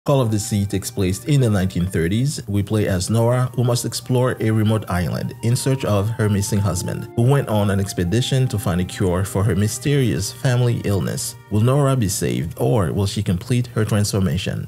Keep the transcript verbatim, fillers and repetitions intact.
Call of the Sea takes place in the nineteen thirties. We play as Nora, who must explore a remote island in search of her missing husband, who went on an expedition to find a cure for her mysterious family illness. Will Nora be saved, or will she complete her transformation?